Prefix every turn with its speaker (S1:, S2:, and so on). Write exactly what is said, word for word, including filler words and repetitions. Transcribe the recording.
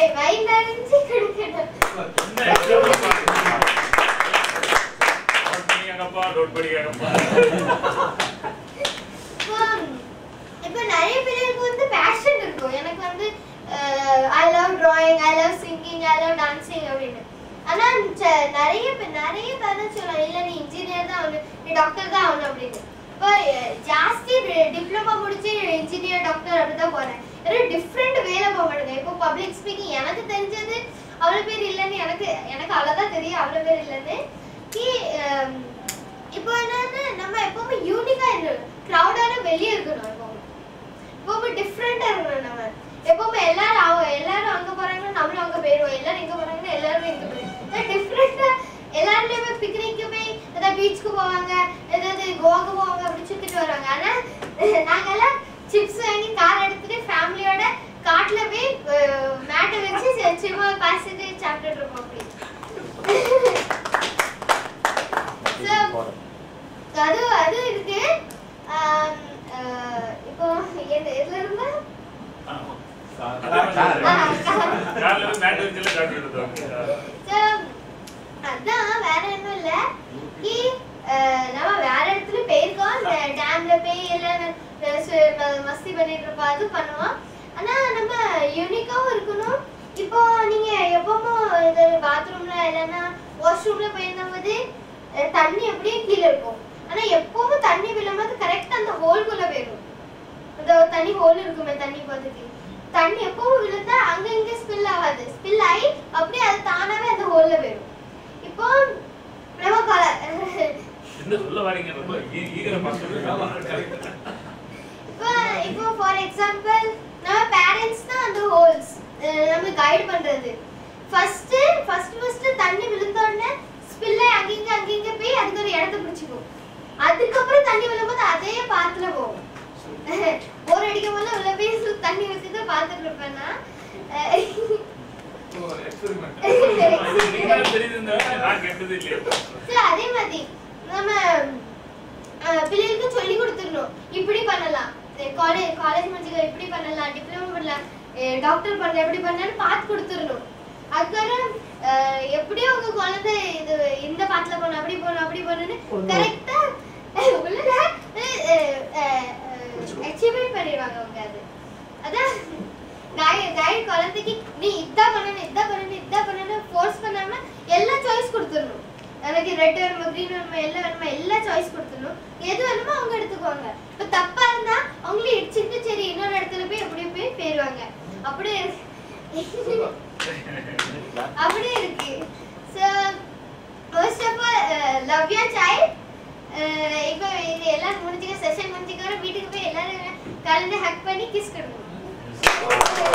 S1: வைந்தறிஞ்சு கொடுக்கணும். இப்போ நிறைய பேருக்கு வந்து பேஷன் இருக்கும். எனக்கு வந்து I love drawing, I love singing, I love dancing அப்படின்னு. ஆனா நிறைய பேர் நிறைய பேர் சொல்லலாம் இல்ல நீ இன்ஜினியர் தான் ஆகணும், நீ டாக்டர் தான் ஆகணும் அப்படின்னு. இப்போ ஜாஸ்தி டிப்ளமா முடிச்சு இன்ஜினியர் டாக்டர் அப்படிதான் போறேன். டிஃப்ரெண்ட் வேலை போக மாட்டேங்க. இப்போ பப்ளிக் ஸ்பீக்கிங் எனக்கு தெரிஞ்சது அவ்வளவு பேர் இல்லைன்னு எனக்கு எனக்கு அவ்வளவுதான் தெரியும், அவ்வளவு பேர் இல்லைன்னு. இப்போ என்னன்னா நம்ம எப்பவுமே யூனிக்கா இருக்கணும், கிரௌடான வெளியே இருக்கணும். எப்பவுமே எப்பவுமே டிஃப்ரெண்டா இருக்கணும். நம்ம எப்பவுமே எல்லாரும் அவங்க எல்லாரும் அங்க போறாங்கன்னா நம்மளும் அங்க போயிடுவோம், எல்லாரும் எங்க போறாங்கன்னா எல்லாருமே இங்க போயிடுவோம். டிஃப்ரெண்டா எல்லாருமே பிக்னிக்கு போய் ஏதாவது பீச்சுக்கு போவாங்க, ஏதாவது கோவாக்கு போவாங்க, அப்படி சுத்திட்டு வருவாங்க. ஆனா நாங்கெல்லாம் சிப்ஸ் வாங்கி கார் எடுத்துட்டு ஃபேமிலியோட காட்டுல போய் மேட்டை வச்சு சும்மா பாசிட்டு சாப்பிட்டுட்டு இருப்போம். அப்படி அது அது இருக்கு. இப்போ எதுல இருந்தா அதான் வேற ஒன்றும் இல்ல. நம்ம வேற இடத்துல போயிருக்கோம், டேம்ல போய் எல்லாம் மஸ்தி பண்ணிட்டு இருப்போம், அது பண்ணுவோம். ஆனா நம்ம யூனிக்காவும் இருக்கணும். இப்போ நீங்க எப்பவும் இது பாத்ரூம்ல இல்லைன்னா வாஷ்ரூம்ல போயிருந்த போது தண்ணி எப்படியே கீழே இருக்கும். ஆனா எப்பவும் தண்ணி விழும்போது கரெக்டா அந்த ஹோல்குள்ள போயிடும். அந்த தண்ணி ஹோல் இருக்குமே தண்ணி போறதுக்கு, தண்ணி எப்பவும் விழுந்தா அங்க இங்க ஸ்பில் ஆகாது, ஸ்பில் ஆகி அப்படியே அது தானாவே அந்த ஹோல்ல போயிடும். இப்போ நம்ம
S2: என்ன சொல்ல வரீங்க? ரொம்ப ஈகரமா சொல்லுங்க.
S1: இப்போ இப்போ ஃபார் எக்ஸாம்பிள் நம்ம பேரண்ட்ஸ் தான் அந்த ஹோல்ஸ் நம்ம கைட் பண்றது. ஃபர்ஸ்ட் ஃபர்ஸ்ட் ஃபர்ஸ்ட் தண்ணி விழுந்த உடனே ஸ்பில் ஆகி அங்கங்க அங்கங்க போய் அதுக்கு ஒரு இடத்தை பிடிச்சிக்கும். அதுக்கப்புறம் தண்ணி விழும்போது அதே பாத்துல போகும். ஒரு அடிக்கும் போது உள்ள போய் தண்ணி வச்சுட்டு பார்த்துட்டு இருப்பேன்னா அதே மாதிரி நம்ம பிள்ளைகளுக்கு சொல்லி கொடுத்துடணும், இப்படி பண்ணலாம், காலேஜ் காலேஜ் முடிச்சுக்க இப்படி பண்ணலாம், டிப்ளமோ பண்ணலாம், டாக்டர் பண்ணலாம், எப்படி பண்ணலாம்னு பார்த்து கொடுத்துடணும். அதுக்கப்புறம் எப்படியோ உங்க குழந்தை இது இந்த பாத்துல போகணும், அப்படி போகணும், அப்படி போகணும்னு கரெக்டா உள்ள அச்சீவ்மெண்ட் பண்ணிடுவாங்க அவங்க. அது அதான் கைட் கைட் குழந்தைக்கு நீ இதான் பண்ணணும், இதான் பண்ணணும், இதான் பண்ணணும் ஃபோர்ஸ் பண்ணாம எல்லா சாய்ஸ் கொடுத்துடணும். எனக்கு ரெட் வேணுமா, கிரீன் வேணுமா, எல்லாம் வேணுமா, எல்லா சாய்ஸ் கொடுத்துடணும். எது வேணுமோ அவங்க எடுத்துக்குவாங்க. இப்போ தப்பா இருந்தா அவங்களே இடிச்சுட்டு சரி இன்னொரு இடத்துல போய் எப்படி போய் போயிடுவாங்க. அப்படியே அப்படியே இருக்கு. So first of all love your child. இப்போ இது எல்லாம் முடிஞ்சுக்க செஷன் முடிஞ்சுக்க வீட்டுக்கு போய் எல்லாரும் கலந்து ஹக் பண்ணி கிஸ் கொடுக்கணும்.